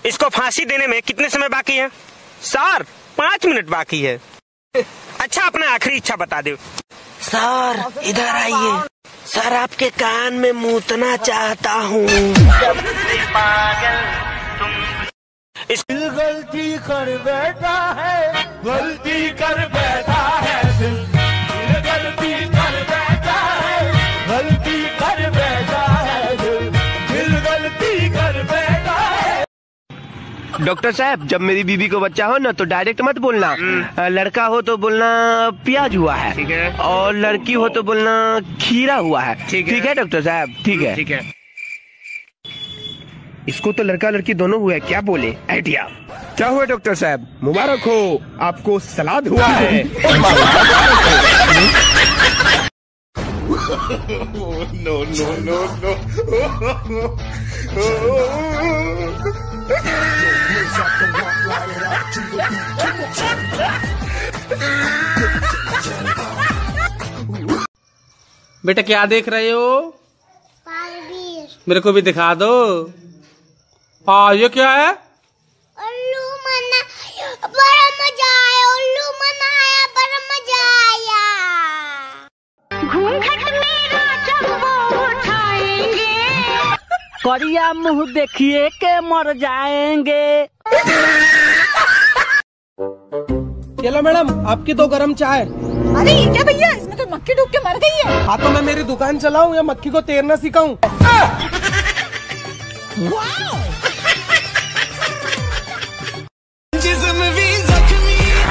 इसको फांसी देने में कितने समय बाकी है? सर 5 मिनट बाकी है। अच्छा अपना आखिरी इच्छा बता दो। सर इधर आइए, सर आपके कान में मूतना चाहता हूँ। इस गलती कर बैठा है, गलती कर बैठा है, दिल गलती कर बैठा है, गलती कर बैठा है, दिल गलती कर बैठा है। डॉक्टर साहब, जब मेरी बीबी को बच्चा हो ना तो डायरेक्ट मत बोलना। लड़का हो तो बोलना प्याज हुआ है, ठीक है। और लड़की हो तो बोलना खीरा हुआ है। ठीक है डॉक्टर साहब, ठीक है। ठीक है। इसको तो लड़का लड़की दोनों हुआ है, क्या बोले? आइडिया। क्या हुआ डॉक्टर साहब? मुबारक हो, आपको सलाद हुआ है। No no no no. बेटा क्या देख रहे हो? मेरे को भी दिखा दो। हाँ ये क्या है? उल्लू मनाया बड़ा मजा आया, उल्लू मनाया बड़ा मजा आया। घूंघट मेरा जब वो उठाएंगे, करिया मुंह देखिए के मर जाएंगे। चलो मैडम, आपकी 2 गरम चाय। अरे ये क्या भैया, इसमें तो मक्खी डूब के मर गई है। हाँ तो मैं मेरी दुकान चलाऊं या मक्खी को तैरना सिखाऊं? जिस्म भी जख्मी।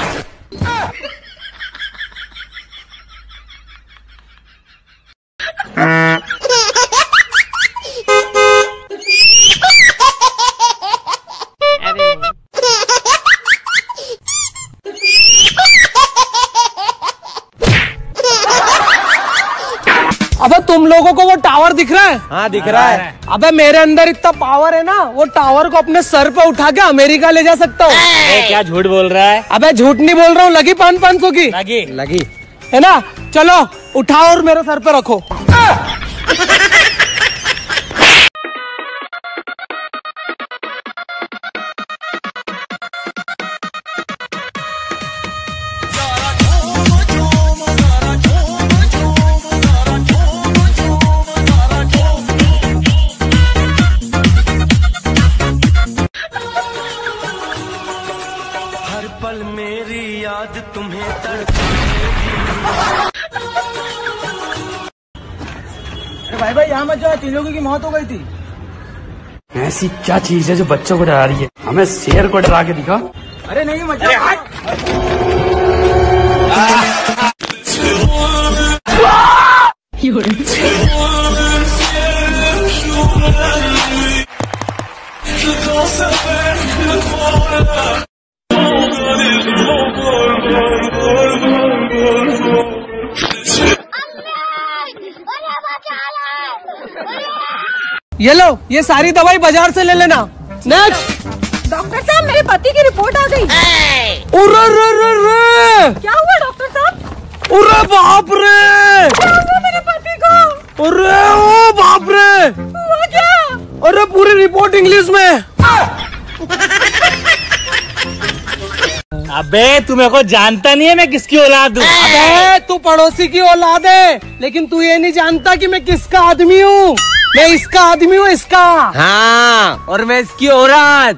अबे तुम लोगों को वो टावर दिख रहा है? हाँ दिख रहा है। अबे मेरे अंदर इतना पावर है ना, वो टावर को अपने सर पे उठा के अमेरिका ले जा सकता हूँ। क्या झूठ बोल रहा है? अबे झूठ नहीं बोल रहा हूँ, लगी 500 की लगी है ना। चलो उठाओ और मेरे सर पे रखो। हर पल मेरी याद तुम्हें भाई भाई यहाँ मत जाओ, 3 लोगों की मौत हो गई थी। ऐसी क्या चीज है जो बच्चों को डरा रही है? हमें शेर को डरा के दिखा। अरे नहीं मत जाओ। ये लो, ये सारी दवाई बाजार से ले लेना। नेक्स्ट। डॉक्टर साहब मेरे पति की रिपोर्ट आ गई। क्या हुआ डॉक्टर साहब? अरे बाप रे, क्या हुआ मेरे पति को? अरे ओ बाप रे, हुआ क्या? अरे पूरी रिपोर्ट इंग्लिश में। अबे तू मेरे को जानता नहीं है मैं किसकी औलाद हूँ। अबे तू पड़ोसी की औलाद है, लेकिन तू ये नहीं जानता कि मैं किसका आदमी हूँ। मैं इसका आदमी हूँ, इसका। हाँ, और मैं इसकी औरत।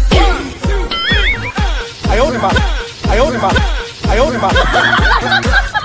I own him up.